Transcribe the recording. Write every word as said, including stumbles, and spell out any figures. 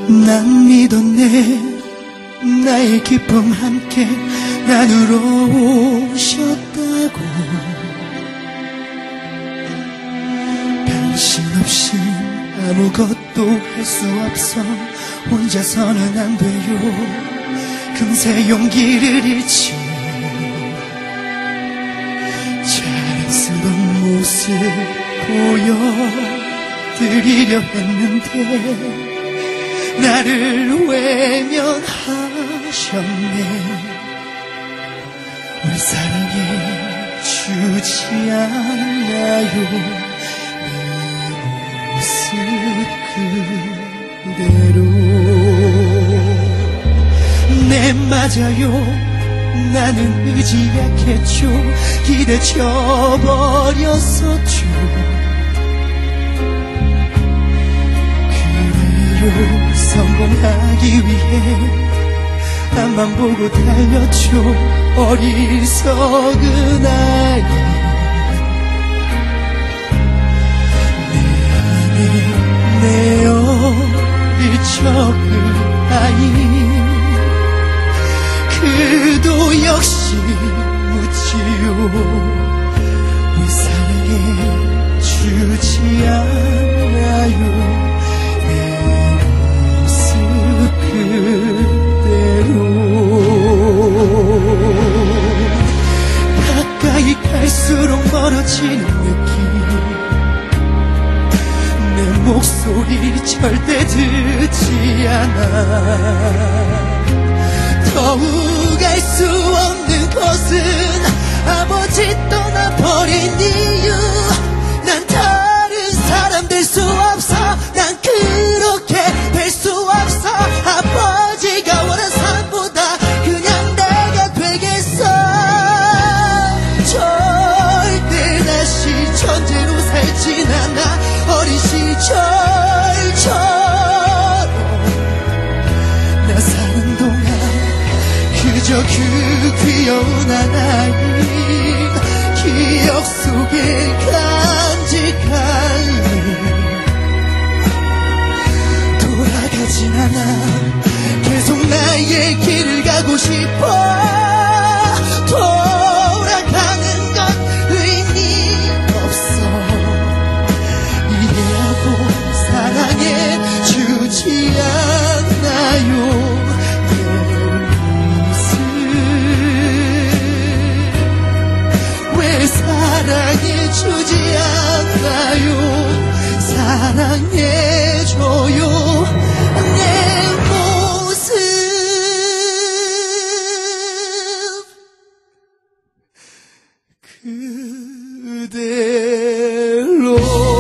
난 믿었네. 나의 기쁨 함께 나누러 오셨다고. 당신 없이 아무것도 할 수 없어. 혼자서는 안 돼요. 금세 용기를 잃지. 자랑스러운 모습 보여드리려 했는데 나를 외면하셨네. 왜 사랑해 주지 않나요? 내 모습 그대로. 네 맞아요. 나는 의지 약했죠. 기대 쳐버렸었죠. 성공하기 위해 앞만 보고 달렸죠. 어리석은 아이. 내 안에 내 어릴 적의 아이. 그도 역시 묻지요. 왜 사랑해 주지 않나요? 그대로. 가까이 갈수록 멀어지는 느낌. 내 목소리 절대 듣지 않아. 더욱 알 수 없는 것은 아버지 떠나버린 이유. 난 다른 사람 될 수 없어. 난 그렇게 될 수 없어. 아버지가 원한 사람보다 그냥 내가 되겠어. 절대 다시 천재로 살진 않아. 어린 시절처럼 나 사는 동안 그저 그 귀여운 하나인 기억 속에 간직할래. 돌아가진 않아. 계속 나의 길을 가고 싶어. 돌아가는 건 의미 없어. 이해하고 사랑해 주지 않나요? 내 모습 왜 사랑해 주지 않나요? 사랑해줘요. 내 모습 그대로.